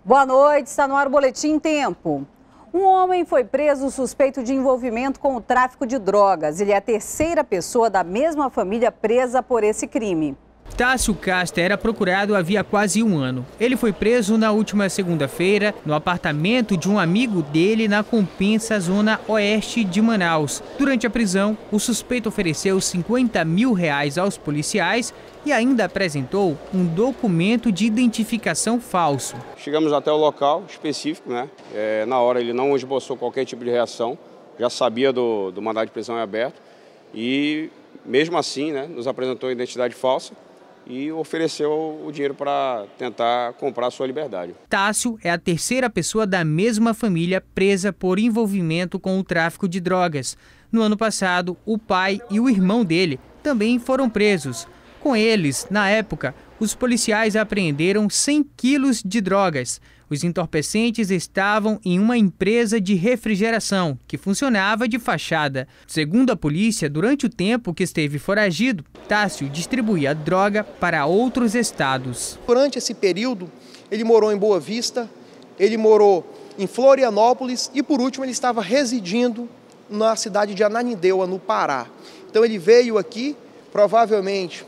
Boa noite, está no ar o Boletim Tempo. Um homem foi preso suspeito de envolvimento com o tráfico de drogas. Ele é a terceira pessoa da mesma família presa por esse crime. Tássio Casta era procurado havia quase um ano. Ele foi preso na última segunda-feira no apartamento de um amigo dele na Compensa, zona oeste de Manaus. Durante a prisão, o suspeito ofereceu R$50 mil aos policiais e ainda apresentou um documento de identificação falso. Chegamos até o local específico, na hora ele não esboçou qualquer tipo de reação, já sabia do mandado de prisão em aberto e mesmo assim nos apresentou a identidade falsa e ofereceu o dinheiro para tentar comprar a sua liberdade. Tássio é a terceira pessoa da mesma família presa por envolvimento com o tráfico de drogas. No ano passado, o pai e o irmão dele também foram presos. Com eles, na época, os policiais apreenderam 100 quilos de drogas. Os entorpecentes estavam em uma empresa de refrigeração, que funcionava de fachada. Segundo a polícia, durante o tempo que esteve foragido, Tássio distribuía droga para outros estados. Durante esse período, ele morou em Boa Vista, ele morou em Florianópolis e, por último, ele estava residindo na cidade de Ananindeua, no Pará. Então, ele veio aqui, provavelmente,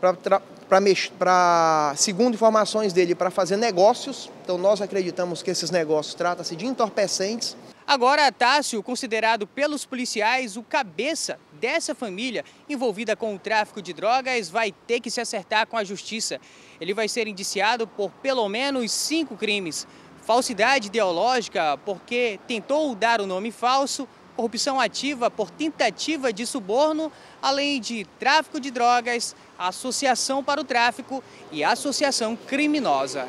segundo informações dele, para fazer negócios. Então nós acreditamos que esses negócios tratam-se de entorpecentes. Agora, Tássio, considerado pelos policiais o cabeça dessa família envolvida com o tráfico de drogas, vai ter que se acertar com a justiça. Ele vai ser indiciado por pelo menos 5 crimes. Falsidade ideológica porque tentou dar o nome falso, corrupção ativa por tentativa de suborno, além de tráfico de drogas, associação para o tráfico e associação criminosa.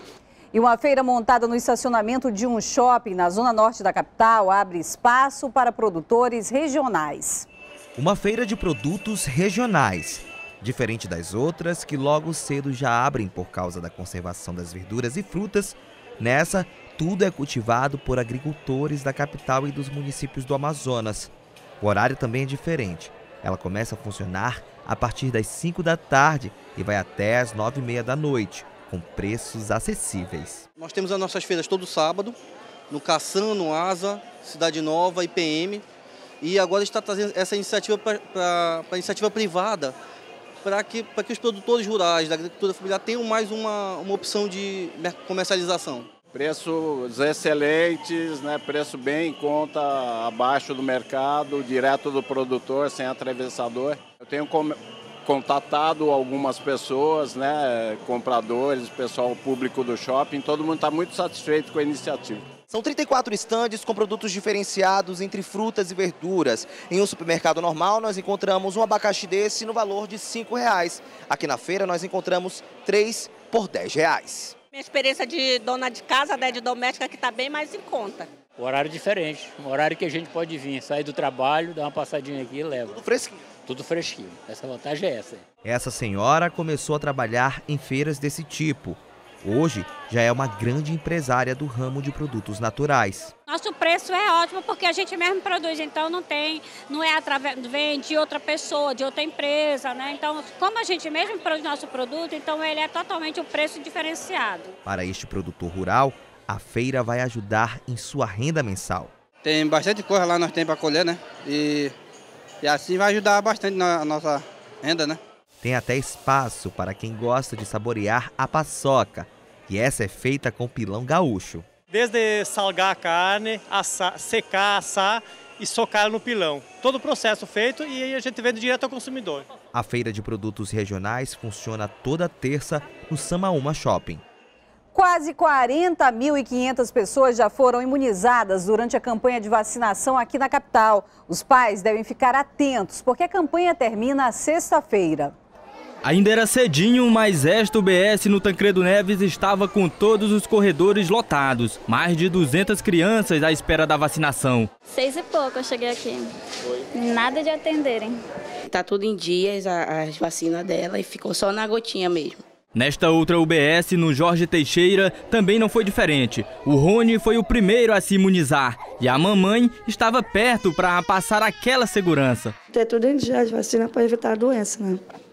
E uma feira montada no estacionamento de um shopping na zona norte da capital abre espaço para produtores regionais. Uma feira de produtos regionais, diferente das outras que logo cedo já abrem por causa da conservação das verduras e frutas. Nessa, tudo é cultivado por agricultores da capital e dos municípios do Amazonas. O horário também é diferente. Ela começa a funcionar a partir das 5 da tarde e vai até às 9h30 da noite, com preços acessíveis. Nós temos as nossas feiras todo sábado, no Caçã, no Asa, Cidade Nova, IPM. E agora está trazendo essa iniciativa para a iniciativa privada, para que os produtores rurais da agricultura familiar tenham mais uma opção de comercialização. Preços excelentes, preço bem em conta, abaixo do mercado, direto do produtor, sem atravessador. Eu tenho contatado algumas pessoas, compradores, pessoal público do shopping, todo mundo está muito satisfeito com a iniciativa. São 34 estandes com produtos diferenciados entre frutas e verduras. Em um supermercado normal, nós encontramos um abacaxi desse no valor de R$5. Aqui na feira, nós encontramos 3 por R$10. Minha experiência de dona de casa, de doméstica, que está bem mais em conta. O horário é diferente, um horário que a gente pode vir, sair do trabalho, dar uma passadinha aqui e leva. Tudo fresquinho. Tudo fresquinho, essa vantagem é essa. Essa senhora começou a trabalhar em feiras desse tipo. Hoje, já é uma grande empresária do ramo de produtos naturais. Nosso preço é ótimo porque a gente mesmo produz, então vem de outra pessoa, de outra empresa, Então, como a gente mesmo produz nosso produto, então ele é totalmente um preço diferenciado. Para este produtor rural, a feira vai ajudar em sua renda mensal. Tem bastante coisa lá nós temos para colher, E assim vai ajudar bastante na nossa renda, Tem até espaço para quem gosta de saborear a paçoca, e essa é feita com pilão gaúcho. Desde salgar a carne, secar, assar e socar no pilão. Todo o processo feito e aí a gente vende direto ao consumidor. A feira de produtos regionais funciona toda terça no Samaúma Shopping. Quase 40.500 pessoas já foram imunizadas durante a campanha de vacinação aqui na capital. Os pais devem ficar atentos, porque a campanha termina sexta-feira. Ainda era cedinho, mas esta UBS no Tancredo Neves estava com todos os corredores lotados. Mais de 200 crianças à espera da vacinação. 6 e pouco eu cheguei aqui. Nada de atenderem. Tá tudo em dias, as vacinas dela, e ficou só na gotinha mesmo. Nesta outra UBS, no Jorge Teixeira, também não foi diferente. O Rony foi o primeiro a se imunizar e a mamãe estava perto para passar aquela segurança. Ter tudo em dia de vacina para evitar a doença,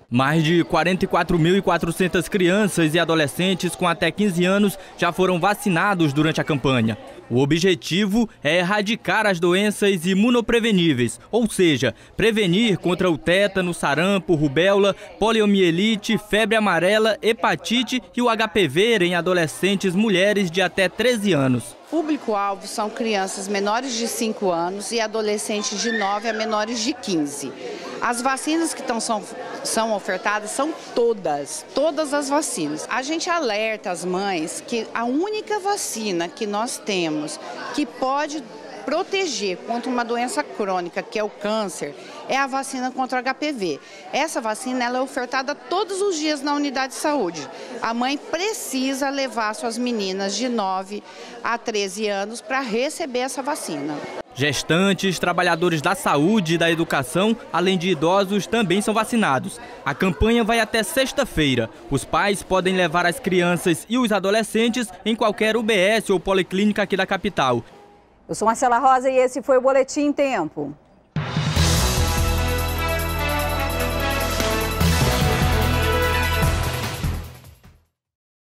Mais de 44.400 crianças e adolescentes com até 15 anos já foram vacinados durante a campanha. O objetivo é erradicar as doenças imunopreveníveis, ou seja, prevenir contra o tétano, sarampo, rubéola, poliomielite, febre amarela, hepatite e o HPV em adolescentes mulheres de até 13 anos. O público-alvo são crianças menores de 5 anos e adolescentes de 9 a menores de 15. As vacinas que são ofertadas são todas as vacinas. A gente alerta as mães que a única vacina que nós temos que pode proteger contra uma doença crônica, que é o câncer, é a vacina contra o HPV. Essa vacina ela é ofertada todos os dias na unidade de saúde. A mãe precisa levar suas meninas de 9 a 13 anos para receber essa vacina. Gestantes, trabalhadores da saúde e da educação, além de idosos, também são vacinados. A campanha vai até sexta-feira. Os pais podem levar as crianças e os adolescentes em qualquer UBS ou policlínica aqui da capital. Eu sou Marcela Rosa e esse foi o Boletim Tempo.